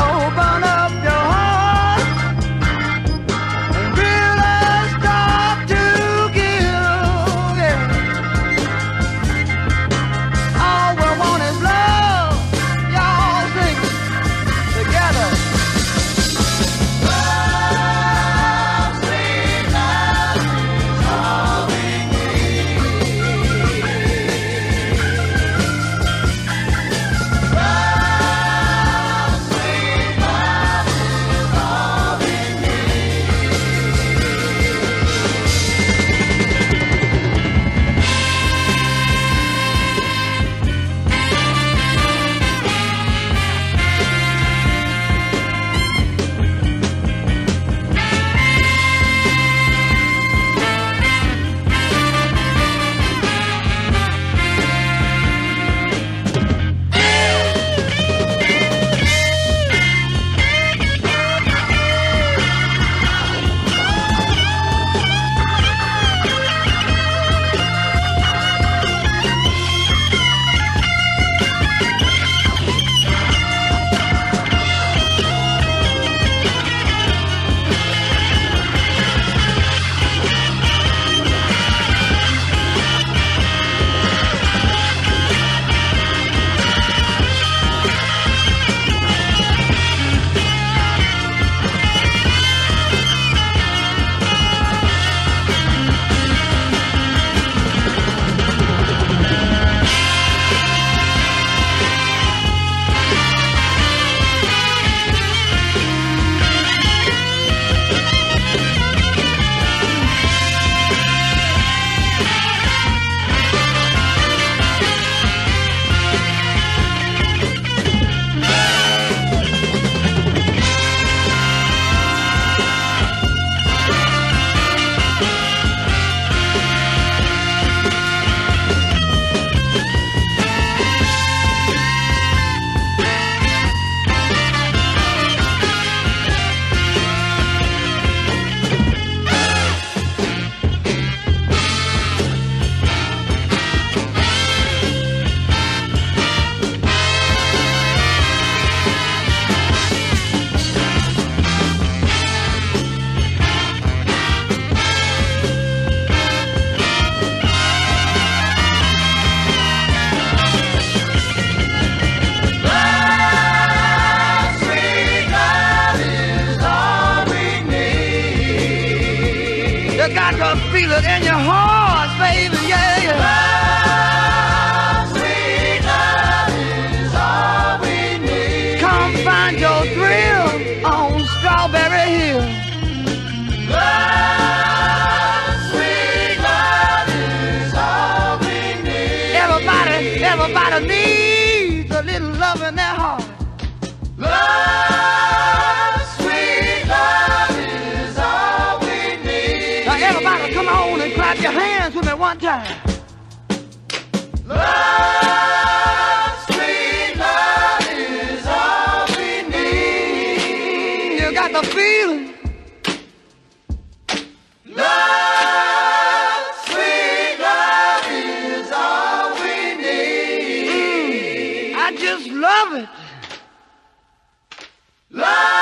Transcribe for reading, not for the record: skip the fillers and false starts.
open up your heart and really start to give. Yeah. All we want is love. Y'all sing together. Love, sweet love is all we need. Love, sweet love is all we need. You got to feel it in your heart, baby, yeah, yeah. Love, sweet love is all we need. Come find your thrill on Strawberry Hill. Love, sweet love is all we need. Everybody needs a little love in their heart. Love, sweet love is all we need. Now everybody come on and clap your hands with me one time. Love, sweet love is all we need. You got the feeling. Love, sweet love is all we need. I just love it. Love.